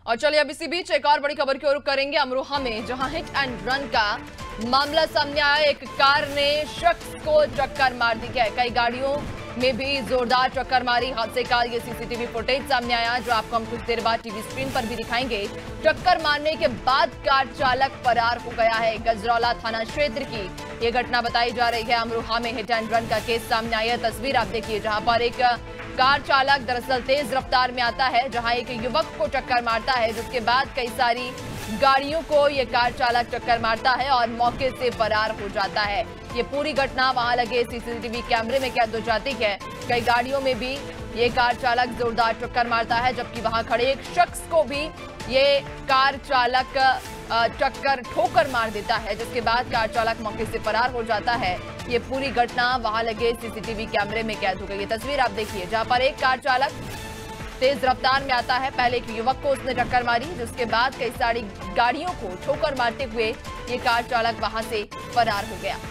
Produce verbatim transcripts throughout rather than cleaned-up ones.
और चलिए अब इसी बीच एक और बड़ी खबर की ओर रुख करेंगे अमरोहा में, जहां हिट एंड रन का मामला सामने आया। एक कार ने शख्स को टक्कर मार दी है। कई गाड़ियों में भी जोरदार टक्कर मारी। हादसे का ये सीसीटीवी फुटेज सामने आया, जो आपको हम कुछ देर बाद टीवी स्क्रीन पर भी दिखाएंगे। टक्कर मारने के बाद कार चालक फरार हो गया है। गजरौला थाना क्षेत्र की ये घटना बताई जा रही है। अमरोहा में हिट एंड रन का केस सामने आया। तस्वीर आप देखिए, जहां पर एक कार चालक दरअसल तेज रफ्तार में आता है, जहां एक युवक को टक्कर मारता है, जिसके बाद कई सारी गाड़ियों को ये कार चालक टक्कर मारता है और मौके से फरार हो जाता है। ये पूरी घटना वहां लगे सीसीटीवी कैमरे में कैद हो जाती है। कई गाड़ियों में भी ये कार चालक जोरदार टक्कर मारता है, जबकि वहां खड़े एक शख्स को भी ये कार चालक टक्कर ठोकर मार देता है, जिसके बाद कार चालक मौके से फरार हो जाता है। ये पूरी घटना वहां लगे सीसीटीवी कैमरे में कैद हो गई। ये तस्वीर आप देखिए, जहां पर एक कार चालक तेज रफ्तार में आता है। पहले एक युवक को उसने टक्कर मारी, जिसके बाद कई सारी गाड़ियों को ठोकर मारते हुए ये कार चालक वहां से फरार हो गया।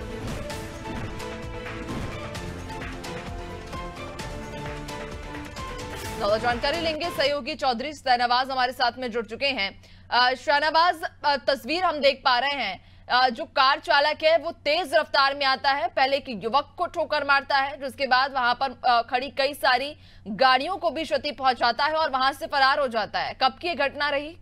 ज्यादा जानकारी लेंगे, सहयोगी चौधरी शाहनवाज हमारे साथ में जुड़ चुके हैं। शाहनवाज, तस्वीर हम देख पा रहे हैं, जो कार चालक है वो तेज रफ्तार में आता है, पहले एक युवक को ठोकर मारता है, जिसके बाद वहां पर खड़ी कई सारी गाड़ियों को भी क्षति पहुंचाता है और वहां से फरार हो जाता है। कब की घटना रही?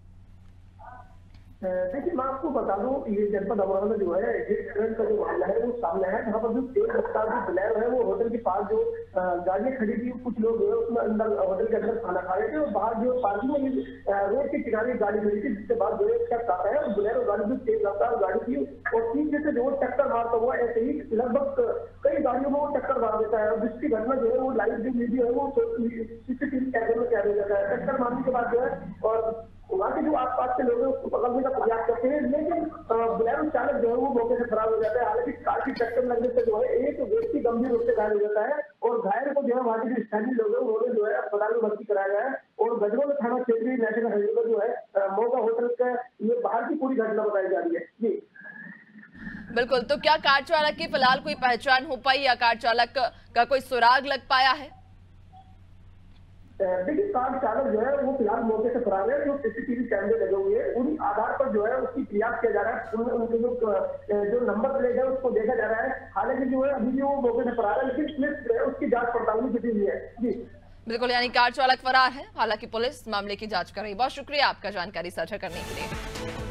देखिए, मैं आपको बता दूं, ये जनपद अमरोहा में जो है हिट एंड रन का जो मामला है वो सामने है। जहाँ पर जो तेज रफ्तार जो बोलेरो है वो होटल के पास जो गाड़ियां खड़ी थी, कुछ लोग जो है उसमें अंदर होटल के अंदर खाना खा रहे थे और बाहर जो पार्किंग में रोड के किनारे गाड़ी खड़ी थी, जिसके बाद जो है ट्रक आता है और बोलेरो गाड़ी जो तेज रफ्तार गाड़ी थी और पीछे से जो टक्कर मारता हुआ ऐसे ही लगभग कई गाड़ियों में वो टक्कर मार देता है। और जिसकी घटना जो है वो लाइव जो वीडियो है वो सीसीटीवी कैमरे में कैद हो जाता है। टक्कर मारने के बाद जो है और वहाँ के जो आसपास के लोग हैं उसको पकड़ने का प्रयास करते हैं, लेकिन बोलेरो चालक जो है वो मौके से फरार हो जाता है। हालांकि कार की टक्कर लगने से जो है एक व्यक्ति गंभीर रूप से घायल हो जाता है और घायल को जो है वहाँ के जो स्थानीय लोग हैं उन्होंने जो है अस्पताल में भर्ती कराया गया है। और गजरौला थाना क्षेत्रीय नेशनल हाईवे पर जो है मोगा होटल का ये बाहर की पूरी घटना बताई जा रही है। जी बिल्कुल, तो क्या कार चालक की फिलहाल कोई पहचान हो पाई या कार चालक का कोई सुराग लग पाया है? देखिए, कार चालक जो है वो फिलहाल मौके से फरार है। जो सीसीटीवी कैमरे लगे हुए हैं उन्हीं आधार पर जो है उसकी प्रयास किया जा रहा है। उनके जो जो नंबर प्लेट है उसको देखा जा रहा है। हालांकि जो है अभी भी वो मौके से फरार है, लेकिन पुलिस उसकी जांच पड़ताल में जुटी हुई है। जी बिल्कुल, यानी कार चालक फरार है। हालांकि पुलिस मामले की जांच कर रही है। बहुत शुक्रिया आपका जानकारी साझा करने के लिए।